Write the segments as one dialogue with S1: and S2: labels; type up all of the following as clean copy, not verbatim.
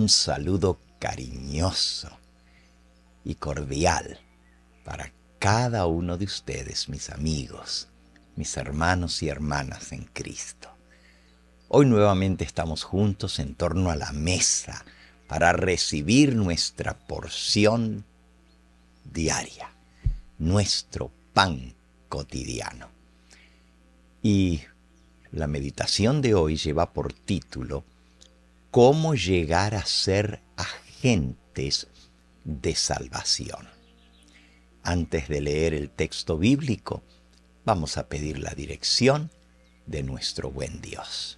S1: Un saludo cariñoso y cordial para cada uno de ustedes, mis amigos, mis hermanos y hermanas en Cristo. Hoy nuevamente estamos juntos en torno a la mesa para recibir nuestra porción diaria, nuestro pan cotidiano. Y la meditación de hoy lleva por título ¿Cómo llegar a ser agentes de salvación? Antes de leer el texto bíblico, vamos a pedir la dirección de nuestro buen Dios.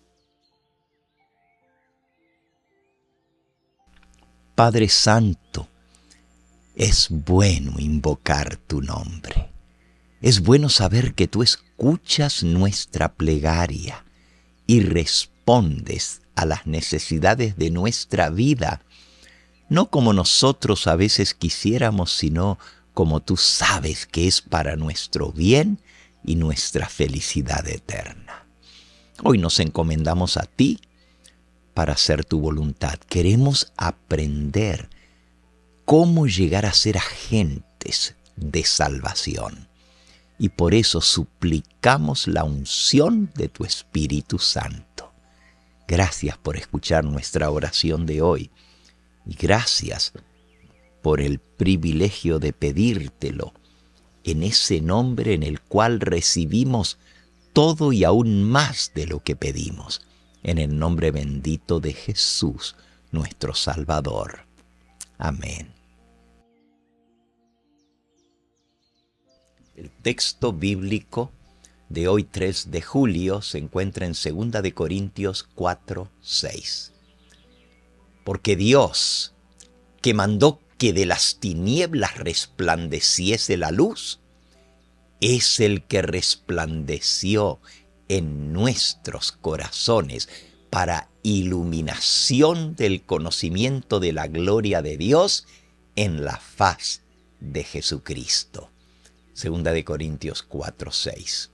S1: Padre Santo, es bueno invocar tu nombre. Es bueno saber que tú escuchas nuestra plegaria y respondes a las necesidades de nuestra vida, no como nosotros a veces quisiéramos, sino como tú sabes que es para nuestro bien y nuestra felicidad eterna. Hoy nos encomendamos a ti para hacer tu voluntad. Queremos aprender cómo llegar a ser agentes de salvación. Y por eso suplicamos la unción de tu Espíritu Santo. Gracias por escuchar nuestra oración de hoy. Y gracias por el privilegio de pedírtelo en ese nombre en el cual recibimos todo y aún más de lo que pedimos. En el nombre bendito de Jesús, nuestro Salvador. Amén. El texto bíblico de hoy 3 de julio se encuentra en 2 de Corintios 4:6. Porque Dios, que mandó que de las tinieblas resplandeciese la luz, es el que resplandeció en nuestros corazones para iluminación del conocimiento de la gloria de Dios en la faz de Jesucristo. 2 de Corintios 4:6.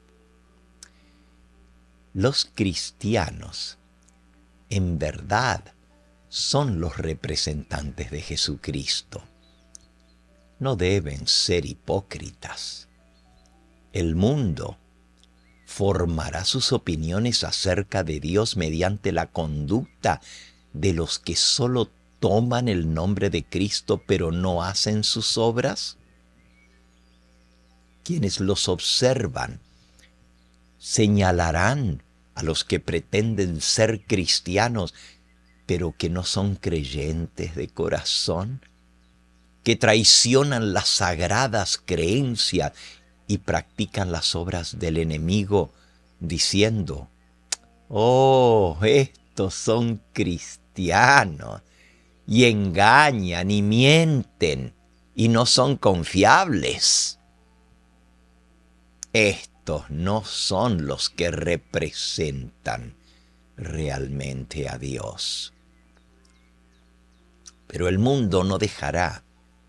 S1: Los cristianos, en verdad, son los representantes de Jesucristo. No deben ser hipócritas. El mundo formará sus opiniones acerca de Dios mediante la conducta de los que solo toman el nombre de Cristo pero no hacen sus obras. Quienes los observan señalarán a los que pretenden ser cristianos pero que no son creyentes de corazón, que traicionan las sagradas creencias y practican las obras del enemigo, diciendo, «Oh, estos son cristianos», y engañan y mienten y no son confiables. Estos no son los que representan realmente a Dios. Pero el mundo no dejará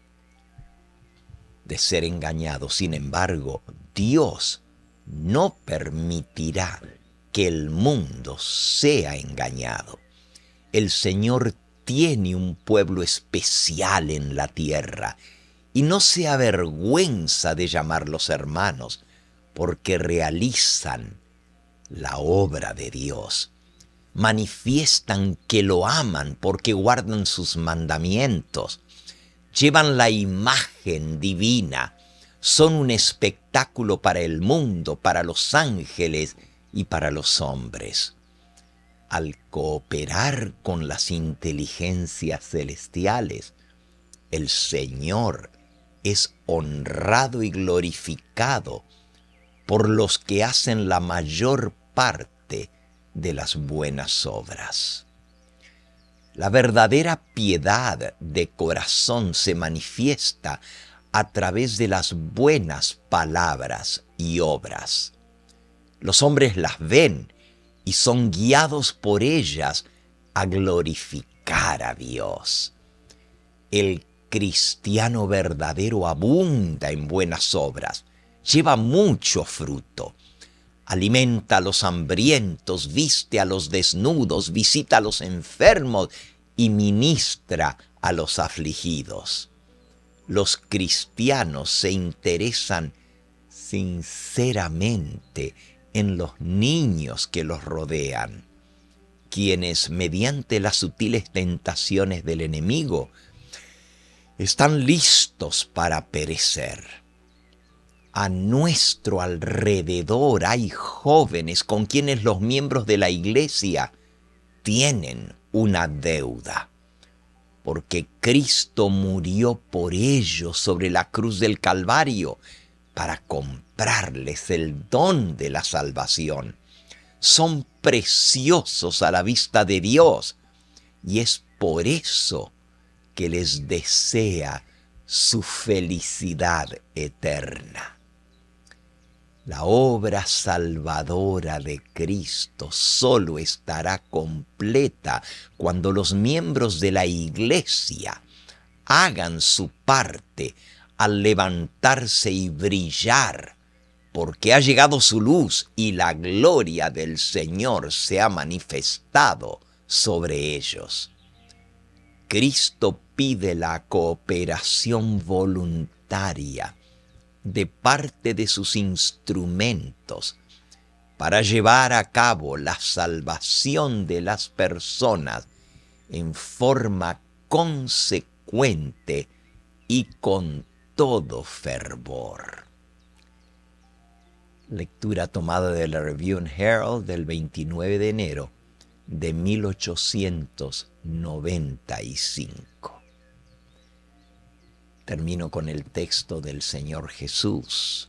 S1: de ser engañado. Sin embargo, Dios no permitirá que el mundo sea engañado. El Señor tiene un pueblo especial en la tierra y no se avergüenza de llamarlos hermanos porque realizan la obra de Dios. Manifiestan que lo aman porque guardan sus mandamientos. Llevan la imagen divina. Son un espectáculo para el mundo, para los ángeles y para los hombres. Al cooperar con las inteligencias celestiales, el Señor es honrado y glorificado por los que hacen la mayor parte de las buenas obras. La verdadera piedad de corazón se manifiesta a través de las buenas palabras y obras. Los hombres las ven y son guiados por ellas a glorificar a Dios. El cristiano verdadero abunda en buenas obras, lleva mucho fruto. Alimenta a los hambrientos, viste a los desnudos, visita a los enfermos y ministra a los afligidos. Los cristianos se interesan sinceramente en los niños que los rodean, quienes, mediante las sutiles tentaciones del enemigo, están listos para perecer. A nuestro alrededor hay jóvenes con quienes los miembros de la iglesia tienen una deuda, porque Cristo murió por ellos sobre la cruz del Calvario para comprarles el don de la salvación. Son preciosos a la vista de Dios y es por eso que les desea su felicidad eterna. La obra salvadora de Cristo solo estará completa cuando los miembros de la iglesia hagan su parte al levantarse y brillar, porque ha llegado su luz y la gloria del Señor se ha manifestado sobre ellos. Cristo pide la cooperación voluntaria de parte de sus instrumentos para llevar a cabo la salvación de las personas en forma consecuente y con todo fervor. Lectura tomada de la Review and Herald del 29 de enero de 1895. Termino con el texto del Señor Jesús.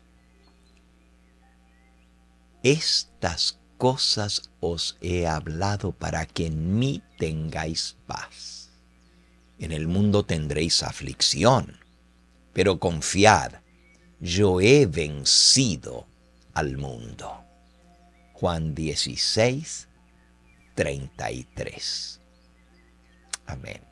S1: Estas cosas os he hablado para que en mí tengáis paz. En el mundo tendréis aflicción, pero confiad, yo he vencido al mundo. Juan 16, 33. Amén.